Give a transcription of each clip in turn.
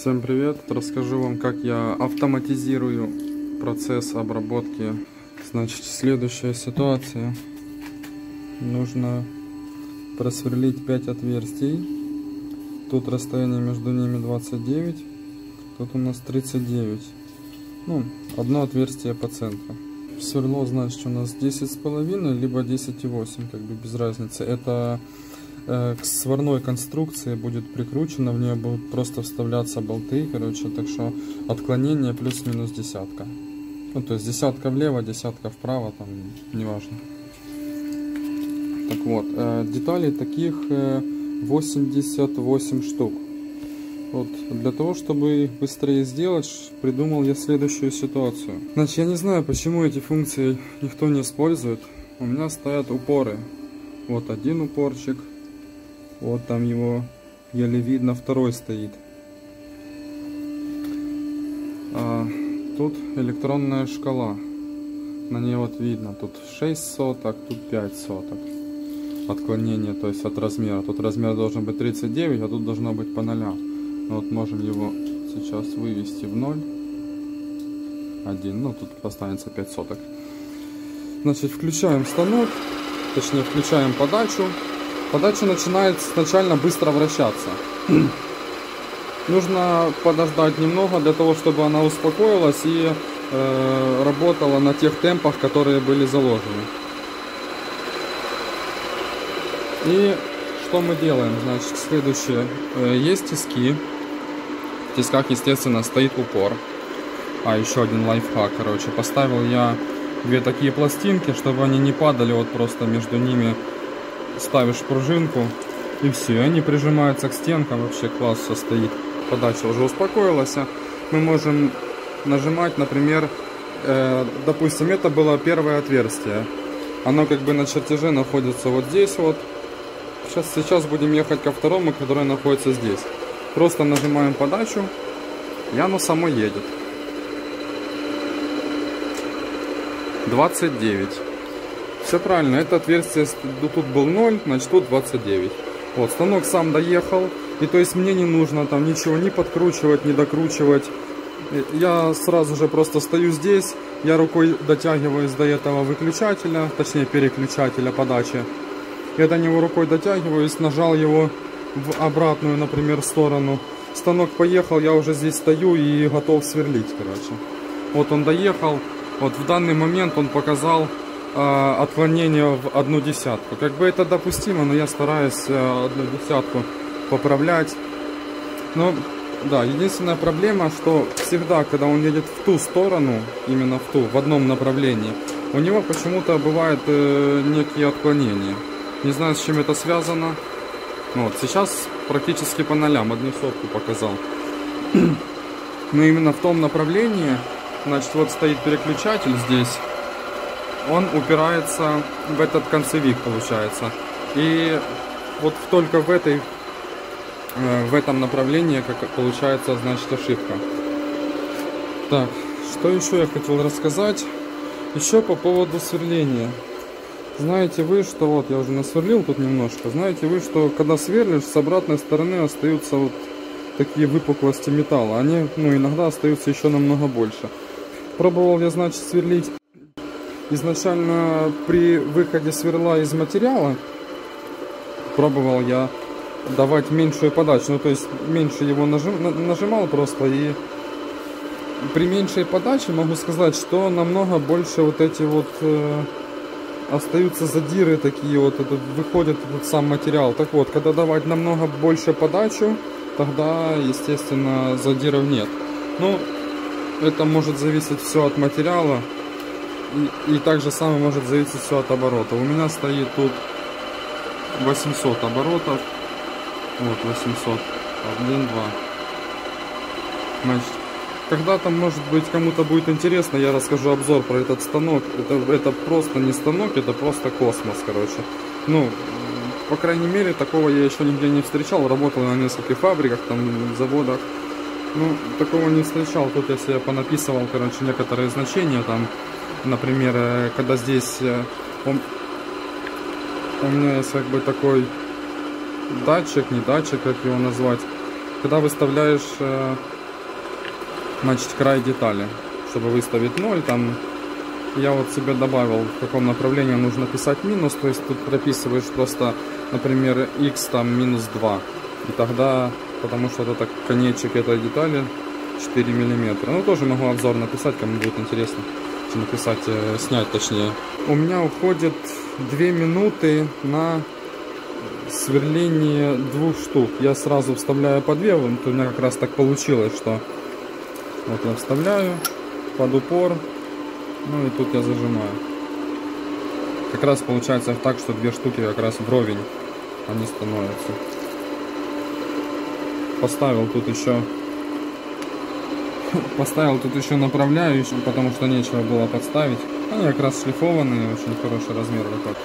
Всем привет! Расскажу вам, как я автоматизирую процесс обработки. Значит, следующая ситуация. Нужно просверлить 5 отверстий. Тут расстояние между ними 29. Тут у нас 39. Ну, одно отверстие по центру. Сверло, значит, у нас 10,5 либо 10,8, как бы без разницы. Это к сварной конструкции будет прикручено, в нее будут просто вставляться болты, короче, так что отклонение плюс-минус десятка. Ну, то есть десятка влево, десятка вправо, там, неважно. Так вот, деталей таких 88 штук. Вот, для того, чтобы их быстрее сделать, придумал я следующую ситуацию. Значит, я не знаю, почему эти функции никто не использует. У меня стоят упоры. Вот один упорчик. Вот там его еле видно, второй стоит. Тут электронная шкала. На ней вот видно, тут 6 соток, тут 5 соток. Отклонение, то есть от размера. Тут размер должен быть 39, а тут должно быть по нолям. Вот можем его сейчас вывести в 0. 1, ну тут останется 5 соток. Значит, включаем станок, точнее включаем подачу. Подача начинает сначала быстро вращаться. Нужно подождать немного для того, чтобы она успокоилась и работала на тех темпах, которые были заложены. И что мы делаем? Значит, следующее. Есть тиски. В тисках, естественно, стоит упор. А, еще один лайфхак, короче. Поставил я две такие пластинки, чтобы они не падали, вот просто между ними ставишь пружинку и все, они прижимаются к стенкам, вообще класс все стоит. Подача уже успокоилась. Мы можем нажимать, например, допустим, это было первое отверстие. Оно как бы на чертеже находится вот здесь вот. Сейчас будем ехать ко второму, который находится здесь. Просто нажимаем подачу, и оно само едет. 29. Все правильно, это отверстие, тут был 0, значит тут 29. Вот, станок сам доехал, и то есть мне не нужно там ничего не подкручивать, не докручивать. Я сразу же просто стою здесь, я рукой дотягиваюсь до этого выключателя, точнее переключателя подачи. Я до него рукой дотягиваюсь, нажал его в обратную, например, сторону. Станок поехал, я уже здесь стою и готов сверлить, короче. Вот он доехал, вот в данный момент он показал отклонение в 1/10. Как бы это допустимо, но я стараюсь 1/10 поправлять. Но да, единственная проблема, что всегда, когда он едет в ту сторону, именно в ту, в одном направлении, у него почему-то бывают некие отклонения. Не знаю, с чем это связано. Вот, сейчас практически по нолям, 1/100 показал. Но именно в том направлении, значит, вот стоит переключатель здесь. Он упирается в этот концевик, получается. И вот только в этом направлении, как получается, значит, ошибка. Так, что еще я хотел рассказать? Еще по поводу сверления. Знаете вы, что вот я уже насверлил тут немножко. Знаете вы, что когда сверлишь, с обратной стороны остаются вот такие выпуклости металла. Они, ну, иногда остаются еще намного больше. Пробовал я, значит, сверлить. Изначально при выходе сверла из материала пробовал я давать меньшую подачу, ну то есть меньше его нажимал просто, и при меньшей подаче могу сказать, что намного больше вот эти вот остаются задиры такие вот, выходит этот сам материал. Так вот, когда давать намного больше подачу, тогда, естественно, задиров нет. Ну, это может зависеть все от материала. И также самое может зависеть все от оборота. У меня стоит тут 800 оборотов. Вот 800. 1, 2. Значит, когда-то, может быть, кому-то будет интересно, я расскажу обзор про этот станок. Это просто не станок, это просто космос, короче. Ну, по крайней мере, такого я еще нигде не встречал. Работал на нескольких фабриках, там, заводах. Ну, такого не встречал. Тут я себе понаписывал, короче, некоторые значения там. Например, когда здесь у меня есть как бы такой датчик, не датчик, как его назвать. когда выставляешь, значит, край детали, чтобы выставить 0, там, я вот себе добавил, в каком направлении нужно писать минус, то есть тут прописываешь просто, например, x там минус 2, и тогда, потому что это конечек этой детали 4 миллиметра. Ну, тоже могу обзор написать, кому будет интересно, написать, снять точнее. У меня уходит 2 минуты на сверление 2 штук. Я сразу вставляю по 2, вот у меня как раз так получилось, что вот я вставляю под упор, ну и тут я зажимаю. Как раз получается так, что 2 штуки как раз вровень они становятся. Поставил тут еще направляющую, потому что нечего было подставить. Они как раз шлифованные, очень хороший размер выходит.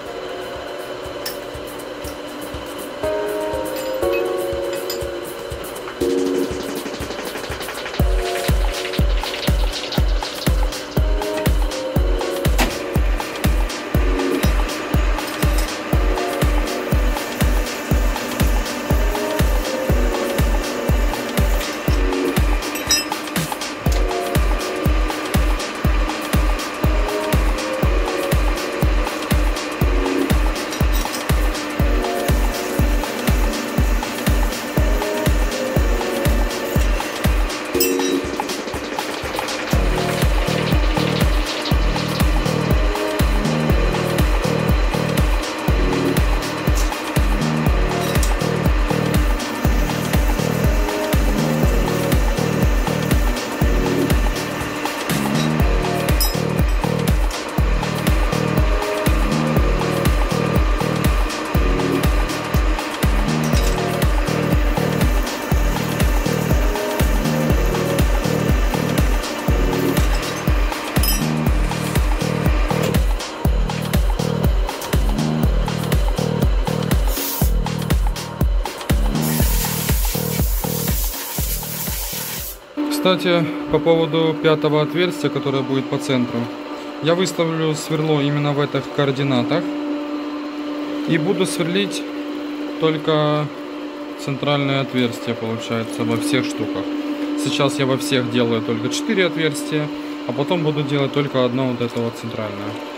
Кстати, по поводу 5-го отверстия, которое будет по центру, я выставлю сверло именно в этих координатах и буду сверлить только центральное отверстие, получается, во всех штуках. Сейчас я во всех делаю только 4 отверстия, а потом буду делать только одно вот это вот центральное.